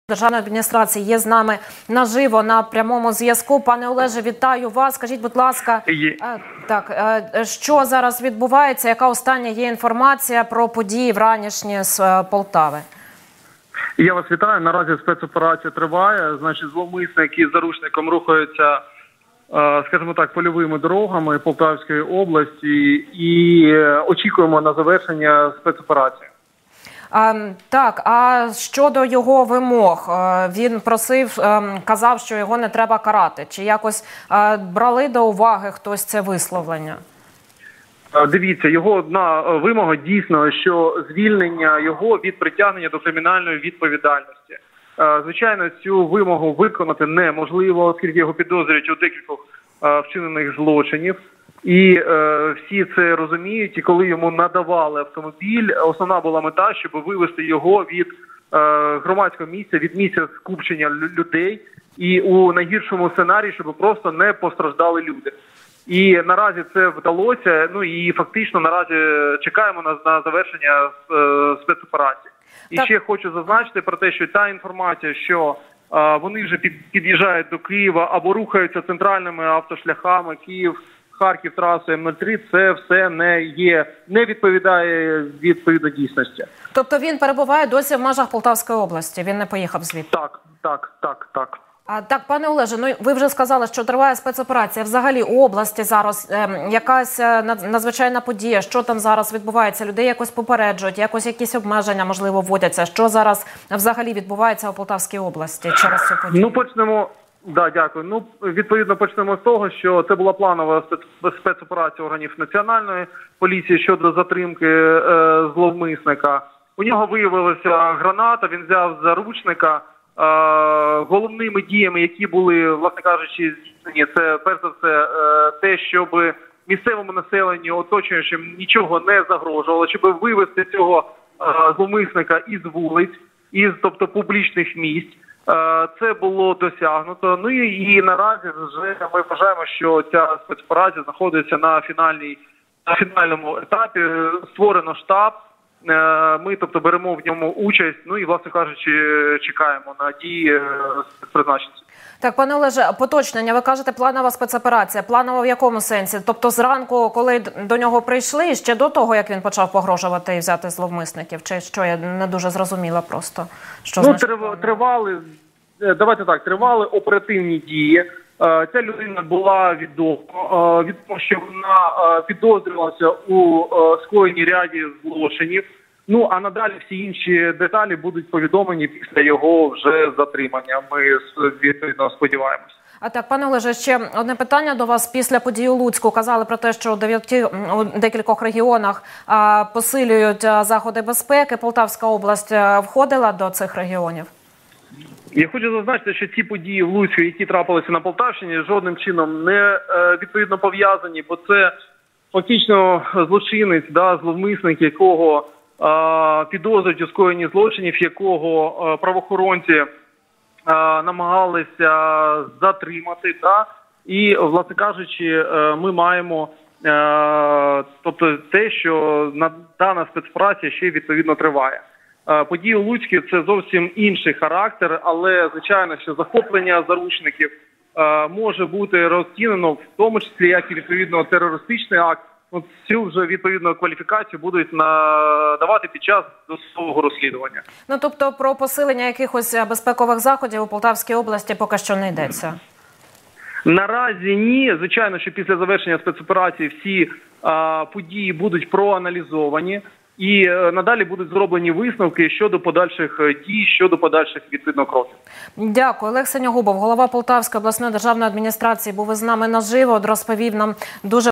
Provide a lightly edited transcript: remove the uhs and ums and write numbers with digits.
Державної адміністрації є з нами наживо на прямому зв'язку. Пане Олеже, вітаю вас. Скажіть, будь ласка, що зараз відбувається? Яка остання є інформація про події вранішні з Полтави? Я вас вітаю. Наразі спецоперація триває. Значить, зловмисники з заручником рухаються, скажімо так, польовими дорогами Полтавської області і очікуємо на завершення спецоперації. Так, а щодо його вимог, він просив, казав, що його не треба карати. Чи якось брали до уваги хтось це висловлення? Дивіться, його одна вимога дійсно, що звільнення його від притягнення до кримінальної відповідальності. Звичайно, цю вимогу виконати неможливо, оскільки його підозрюють у декількох вчинених злочинів. І всі це розуміють, і коли йому надавали автомобіль, основна була мета, щоб вивести його від громадського місця, від місця скупчення людей, і у найгіршому сценарії, щоб просто не постраждали люди. І наразі це вдалося, ну і фактично наразі чекаємо на завершення спецоперації. І ще хочу зазначити про те, що та інформація, що вони вже під'їжджають до Києва або рухаються центральними автошляхами Харків, трасою М03, це все не відповідає відповідно дійсності. Тобто він перебуває досі в межах Полтавської області, він не поїхав звідти? Так. Так, пане Олеже, ну ви вже сказали, що триває спецоперація. Взагалі у області зараз якась надзвичайна подія, що там зараз відбувається? Людей якось попереджують, якісь обмеження, можливо, вводяться. Що зараз взагалі відбувається у Полтавській області через цю подію? Ну, почнемо. Да, дякую. Ну, відповідно, почнемо з того, що це була планова спецоперація органів Національної поліції щодо затримки зловмисника. У нього виявилася граната, він взяв заручника. Головними діями, які були, власне кажучи, здійснені, це перш за все те, щоб місцевому населенню, оточуючим, нічого не загрожувало, щоб вивести цього зловмисника із вулиць, тобто публічних місць. Це було досягнуто. Ну і наразі вже ми вважаємо, що ця спецоперація знаходиться на фінальному етапі. Створено штаб. Ми, тобто, беремо в ньому участь, ну і, власне кажучи, чекаємо на дії спецпризначенців. Так, пане Олеже, поточнення, ви кажете, планова спецоперація. Планова в якому сенсі? Тобто зранку, коли до нього прийшли, ще до того, як він почав погрожувати і взяти зловмисників? Чи що, я не дуже зрозуміла просто. Що тривали оперативні дії. Ця людина була відомо, що вона підозрювалася у скоєнні ряді злочинів. Ну, а надалі всі інші деталі будуть повідомлені після його вже затримання. Ми, відповідно, сподіваємося. А так, пане Олеже, ще одне питання до вас. Після події у Луцьку казали про те, що у декількох регіонах посилюють заходи безпеки. Полтавська область входила до цих регіонів? Я хочу зазначити, що ці події в Луцьку, які трапилися на Полтавщині, жодним чином не відповідно пов'язані, бо це фактично злочинець, зловмисник, якого підозрюють у скоєнні злочинів, якого правоохоронці намагалися затримати. І, власне кажучи, ми маємо тобто те, що дана спецоперація ще відповідно триває. Події у Луцьку – це зовсім інший характер, але, звичайно, що захоплення заручників може бути розцінено, в тому числі, як і, відповідно, терористичний акт. Цю вже, відповідно, кваліфікацію будуть надавати під час досудового розслідування. Ну, тобто, про посилення якихось безпекових заходів у Полтавській області поки що не йдеться? Наразі ні. Звичайно, що після завершення спецоперації всі події будуть проаналізовані. І надалі будуть зроблені висновки щодо подальших дій, щодо подальших, відповідно, кроків. Дякую. Олег Синьогубов, голова Полтавської обласної державної адміністрації, був із нами наживо, розповів нам дуже